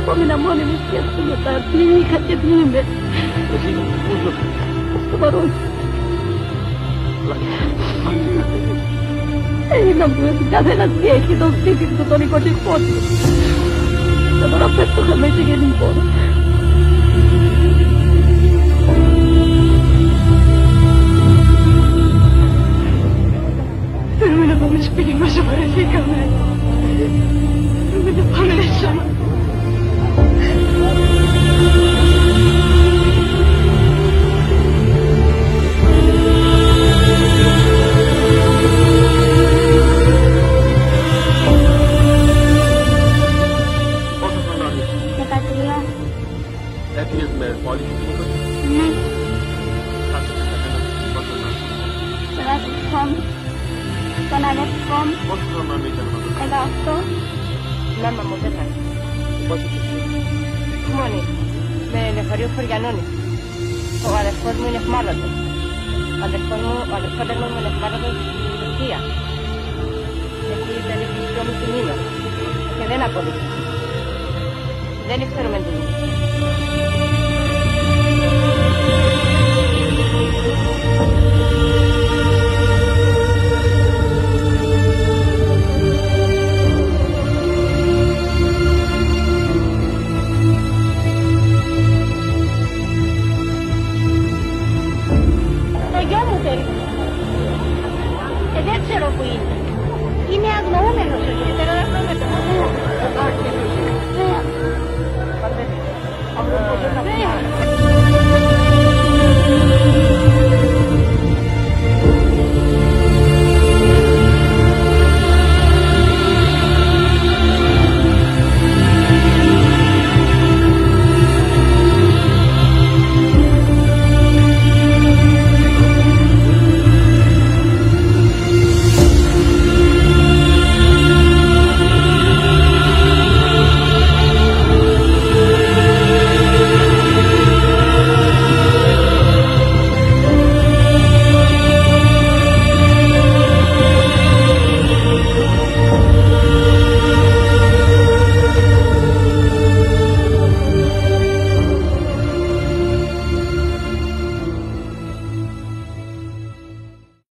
απόμεινα μόνη μου σκέφτομαι μετά τι είχα και τι είμαι. Εσύ πού ζω? Στο παρόν. Έγινα μου ότι καθένας τι έχει το σπίτι του, τον οικοτικό του. Και τώρα πέφτω χαμέ και γενικό. Θέλουμε να πάμε σπίτι μας, βαρεθήκαμε. Θέλουμε να πάμε μέσα. Έφυγες με πόλη και τίποτα? Ναι. Άκουσες κανένα πόσο να? Τον αδερφό μου. Τον αδερφό μου. Πόσο χρόνο ήταν αυτό? 18. Μάμα μου δεν θα έρθει. Πόσο είσαι? Μόνη. Με λεωφορείο Χωριανώνη. Ο αδερφός μου είναι εχμάλωτος. Ο αδερφός μου είναι εχμάλωτος στην Τουρκία. Έχει περίπου 2,5 μήνες. Και δεν αποδείχθηκε. Δεν ξέρουμε τι είναι.